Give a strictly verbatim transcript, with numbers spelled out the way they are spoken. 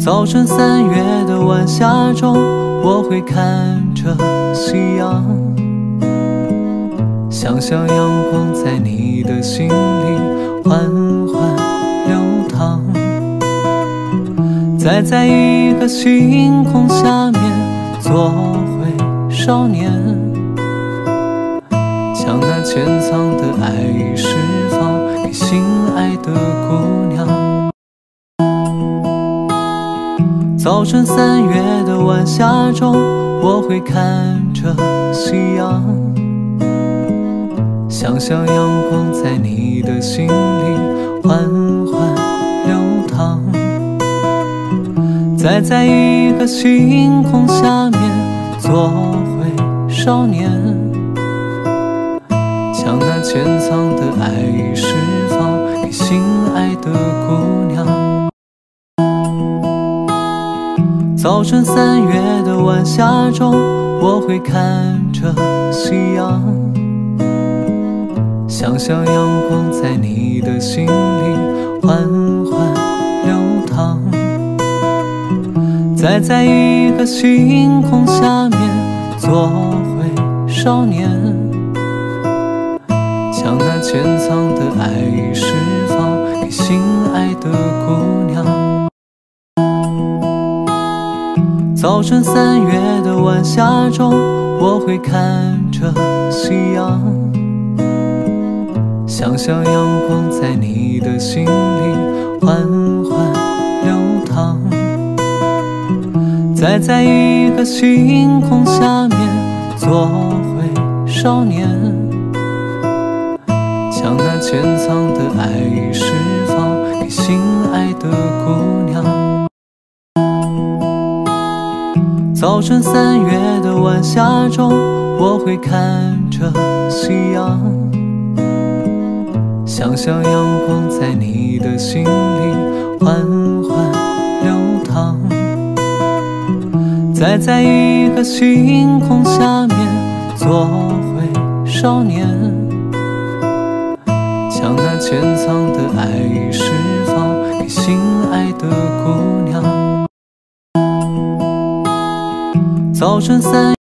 早春三月的晚霞中，我会看着夕阳，想象阳光在你的心里缓缓流淌，再在一个星空下面做回少年，将那潜藏的爱意释放给心爱的姑娘。早春三月的晚霞中，我会看着夕阳，想象阳光在你的心里缓缓流淌，再在一个星空下面做回少年，将那潜藏的爱意释放给心爱的姑娘。早春三月的晚霞中，我会看着夕阳，想象阳光在你的心里缓缓流淌，再在一个星空下面做回少年，将那潜藏的爱意释放给心爱的姑娘。早春三月的晚霞中，我会看着夕阳，想象阳光在你的心里缓缓流淌，再在一个星空下面做回少年，将那潜藏的爱意释放给心爱的姑娘。早春三月的晚霞中，我会看着夕阳，想象阳光在你的心里缓缓流淌，再在一个星空下面做回少年，将那潜藏的爱意释放给心爱的姑娘。早春三